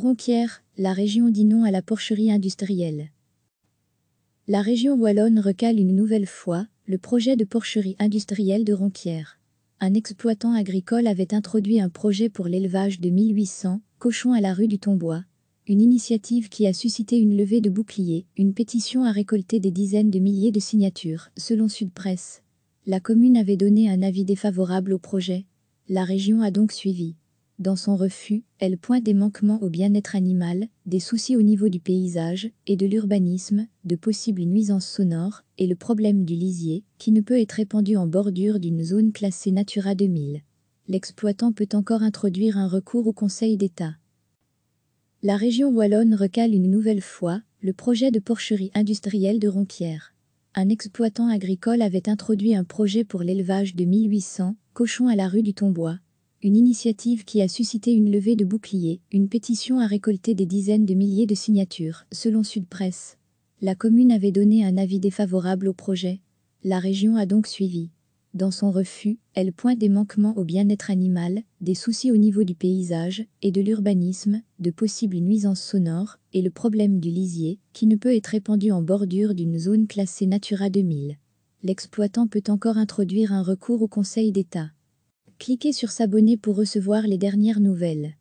Ronquière, la région dit non à la porcherie industrielle. La région wallonne recale une nouvelle fois le projet de porcherie industrielle de Ronquière. Un exploitant agricole avait introduit un projet pour l'élevage de 1800 cochons à la rue du Tombois, une initiative qui a suscité une levée de boucliers, une pétition a récolté des dizaines de milliers de signatures, selon Sud Presse. La commune avait donné un avis défavorable au projet. La région a donc suivi. Dans son refus, elle pointe des manquements au bien-être animal, des soucis au niveau du paysage et de l'urbanisme, de possibles nuisances sonores et le problème du lisier, qui ne peut être répandu en bordure d'une zone classée Natura 2000. L'exploitant peut encore introduire un recours au Conseil d'État. La région wallonne recale une nouvelle fois le projet de porcherie industrielle de Ronquière. Un exploitant agricole avait introduit un projet pour l'élevage de 1800 cochons à la rue du Tombois, une initiative qui a suscité une levée de boucliers, une pétition a récolté des dizaines de milliers de signatures, selon Sud Presse. La commune avait donné un avis défavorable au projet. La région a donc suivi. Dans son refus, elle pointe des manquements au bien-être animal, des soucis au niveau du paysage et de l'urbanisme, de possibles nuisances sonores et le problème du lisier, qui ne peut être répandu en bordure d'une zone classée Natura 2000. L'exploitant peut encore introduire un recours au Conseil d'État. Cliquez sur s'abonner pour recevoir les dernières nouvelles.